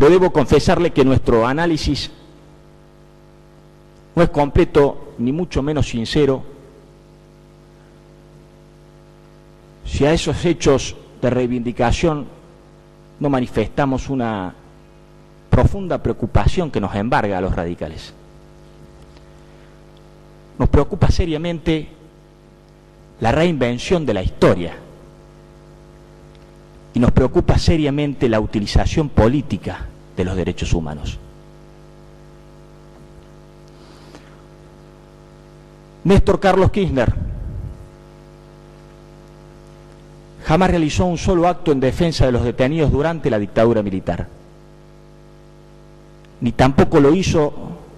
pero debo confesarle que nuestro análisis no es completo, ni mucho menos sincero, si a esos hechos de reivindicación no manifestamos una profunda preocupación que nos embarga a los radicales. Nos preocupa seriamente la reinvención de la historia y nos preocupa seriamente la utilización política de los derechos humanos. Néstor Carlos Kirchner jamás realizó un solo acto en defensa de los detenidos durante la dictadura militar, ni tampoco lo hizo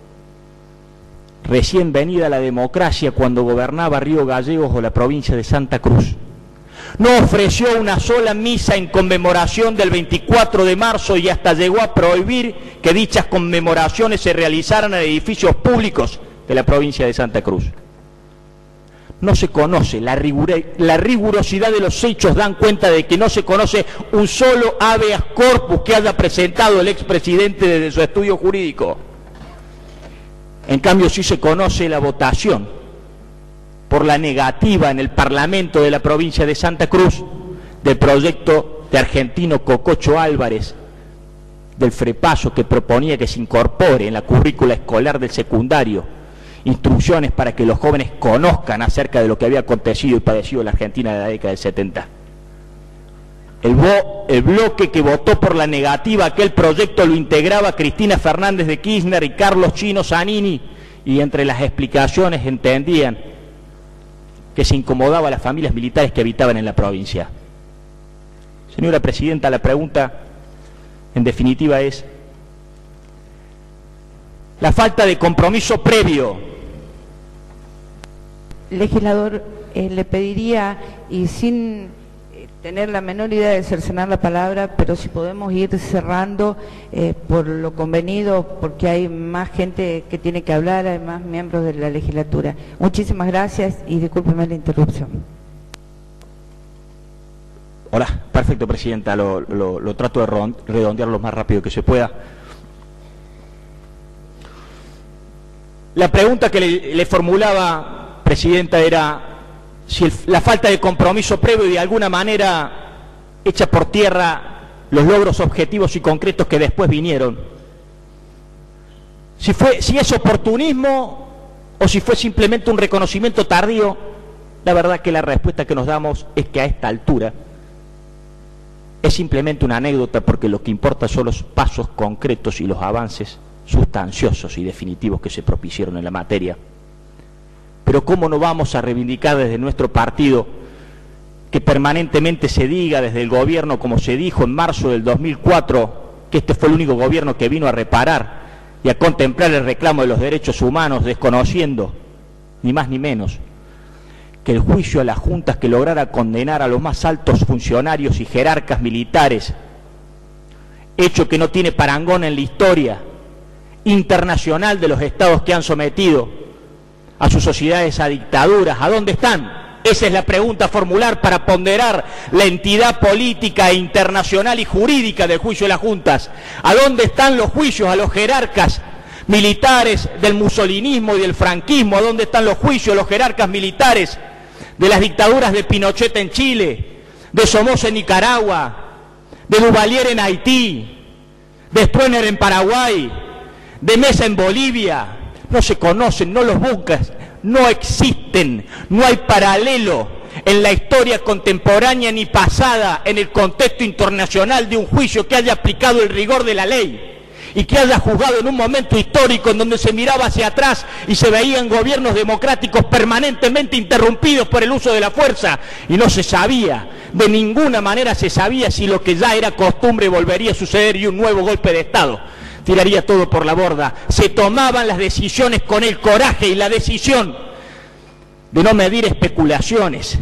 recién venida la democracia cuando gobernaba Río Gallegos o la provincia de Santa Cruz. No ofreció una sola misa en conmemoración del 24 de marzo y hasta llegó a prohibir que dichas conmemoraciones se realizaran en edificios públicos de la provincia de Santa Cruz. No se conoce, la rigurosidad de los hechos dan cuenta de que no se conoce un solo habeas corpus que haya presentado el expresidente desde su estudio jurídico. En cambio sí se conoce la votación por la negativa en el Parlamento de la provincia de Santa Cruz del proyecto de Argentino Cococho Álvarez del FREPASO, que proponía que se incorpore en la currícula escolar del secundario instrucciones para que los jóvenes conozcan acerca de lo que había acontecido y padecido en la Argentina de la década del 70. El bloque que votó por la negativa a aquel proyecto lo integraba Cristina Fernández de Kirchner y Carlos Chino Zanini, y entre las explicaciones entendían que se incomodaba a las familias militares que habitaban en la provincia. Señora Presidenta, la pregunta en definitiva es: la falta de compromiso previo. Legislador, le pediría, y sin tener la menor idea de cercenar la palabra, pero si podemos ir cerrando por lo convenido, porque hay más gente que tiene que hablar, hay más miembros de la legislatura. Muchísimas gracias y discúlpeme la interrupción. Hola, perfecto, Presidenta, lo trato de redondear lo más rápido que se pueda. La pregunta que le formulaba, Presidenta, era si la falta de compromiso previo y de alguna manera echa por tierra los logros objetivos y concretos que después vinieron. Si es oportunismo o si fue simplemente un reconocimiento tardío. La verdad que la respuesta que nos damos es que a esta altura es simplemente una anécdota, porque lo que importa son los pasos concretos y los avances sustanciosos y definitivos que se propiciaron en la materia. Pero ¿cómo no vamos a reivindicar desde nuestro partido que permanentemente se diga desde el gobierno, como se dijo en marzo del 2004, que este fue el único gobierno que vino a reparar y a contemplar el reclamo de los derechos humanos, desconociendo, ni más ni menos, que el juicio a las juntas que lograra condenar a los más altos funcionarios y jerarcas militares, hecho que no tiene parangón en la historia internacional de los estados que han sometido a sus sociedades a dictaduras? ¿A dónde están? Esa es la pregunta a formular para ponderar la entidad política e internacional y jurídica del juicio de las juntas. ¿A dónde están los juicios a los jerarcas militares del musolinismo y del franquismo? ¿A dónde están los juicios a los jerarcas militares de las dictaduras de Pinochet en Chile, de Somoza en Nicaragua, de Duvalier en Haití, de Stroessner en Paraguay, de Mesa en Bolivia? No se conocen, no los buscas, no existen, no hay paralelo en la historia contemporánea ni pasada en el contexto internacional de un juicio que haya aplicado el rigor de la ley y que haya juzgado en un momento histórico en donde se miraba hacia atrás y se veían gobiernos democráticos permanentemente interrumpidos por el uso de la fuerza y no se sabía, de ninguna manera se sabía si lo que ya era costumbre volvería a suceder y un nuevo golpe de Estado tiraría todo por la borda. Se tomaban las decisiones con el coraje y la decisión de no medir especulaciones.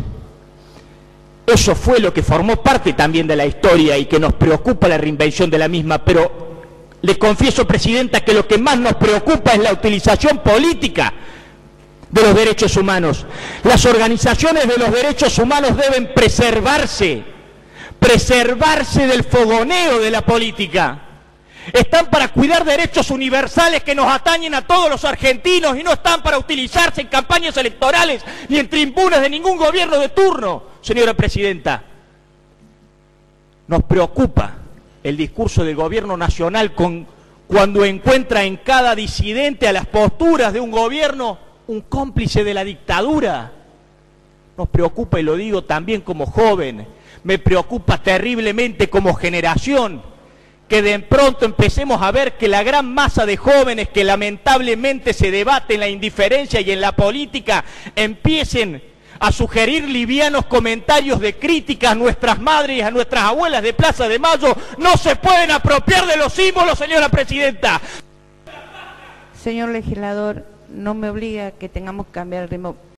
Eso fue lo que formó parte también de la historia y que nos preocupa la reinvención de la misma, pero le confieso, Presidenta, que lo que más nos preocupa es la utilización política de los derechos humanos. Las organizaciones de los derechos humanos deben preservarse del fogoneo de la política. Están para cuidar derechos universales que nos atañen a todos los argentinos y no están para utilizarse en campañas electorales ni en tribunas de ningún gobierno de turno, señora presidenta. Nos preocupa el discurso del gobierno nacional cuando encuentra en cada disidente a las posturas de un gobierno un cómplice de la dictadura. Nos preocupa, y lo digo también como joven, me preocupa terriblemente como generación, que de pronto empecemos a ver que la gran masa de jóvenes que lamentablemente se debate en la indiferencia y en la política empiecen a sugerir livianos comentarios de crítica a nuestras madres y a nuestras abuelas de Plaza de Mayo. No se pueden apropiar de los símbolos, señora presidenta. Señor legislador, no me obliga a que tengamos que cambiar el ritmo.